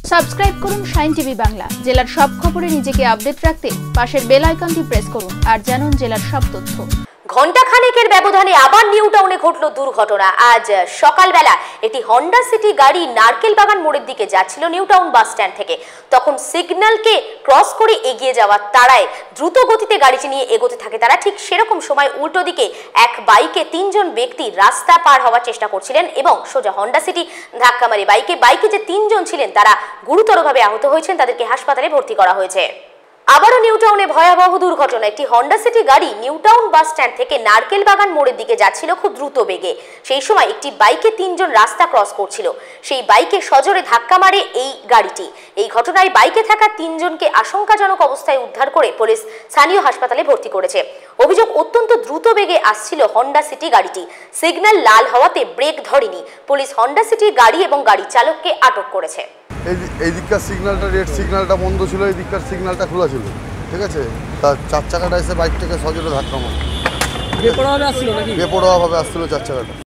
Subscribe করুন shine TV Bangla. জেলার সব খবরে নিজেকে আপডেট রাখতে পাশের বেল আইকনটি প্রেস করুন আর জানুন জেলার সব তথ্য। ঘণ্টা খানেকের ব্যবধানে আবার নিউ টাউনে ঘটল দুর্ঘটনা। আজ সকালবেলা একটি হন্ডা সিটি গাড়ি নারকেল বাগান মোড়ের দিকে যাচ্ছিল নিউ টাউন বাস স্ট্যান্ড থেকে। তখন সিগন্যালকে ক্রস করে এগিয়ে যাওয়ার তাড়ায় দ্রুত গতিতে গাড়িটি নিয়ে এগোতে থাকে তারা। ঠিক সেরকম সময় উল্টো দিকে এক বাইকে তিনজন ব্যক্তি রাস্তা পার হওয়ার চেষ্টা করছিলেন এবং সোজা হন্ডা সিটি ধাক্কা মারে বাইকে যে তিনজন ছিলেন তারা গুরুতরভাবে আহত হয়েছেন, তাদেরকে হাসপাতালে ভর্তি করা হয়েছে। আবারও নিউ টাউনে ভয়াবহ দুর্ঘটনা। একটি হন্ডা সিটি গাড়ি নিউ টাউন বাস স্ট্যান্ড থেকে নারকেল বাগান মোড়ের দিকে যাচ্ছিল খুব দ্রুত বেগে। সেই সময় একটি বাইকে তিনজন রাস্তা ক্রস করছিল, সেই বাইকে সজোরে ধাক্কা মারে এই গাড়িটি। এই ঘটনায় বাইকে থাকা তিনজনকে আশঙ্কাজনক অবস্থায় উদ্ধার করে পুলিশ স্থানীয় হাসপাতালে ভর্তি করেছে। অভিযোগ, অত্যন্ত দ্রুত বেগে আসছিল হন্ডা সিটি গাড়িটি। সিগন্যাল লাল হওয়াতে ব্রেক ধরেনি। পুলিশ হন্ডা সিটি গাড়ি এবং গাড়ি চালককে আটক করেছে। এই দিককার সিগন্যালটা, রেড সিগন্যালটা বন্ধ ছিল, এই দিককার সিগন্যালটা খোলা ছিল, ঠিক আছে। তার চার চাকাটা এসে বাইকটাকে সজোরে ধাক্কা মারে, বেপরোয়াভাবে আসছিল চার চাকাটা।